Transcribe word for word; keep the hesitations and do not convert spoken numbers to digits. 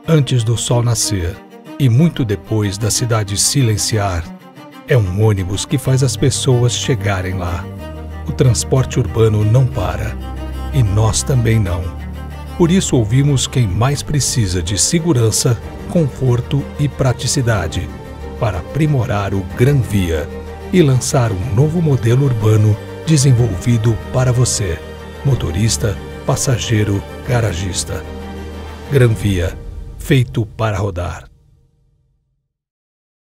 Antes do sol nascer e muito depois da cidade silenciar, é um ônibus que faz as pessoas chegarem lá. O transporte urbano não para, e nós também não. Por isso ouvimos quem mais precisa de segurança, conforto e praticidade para aprimorar o Granvia e lançar um novo modelo urbano desenvolvido para você, motorista, passageiro, garagista. Granvia, feito para rodar.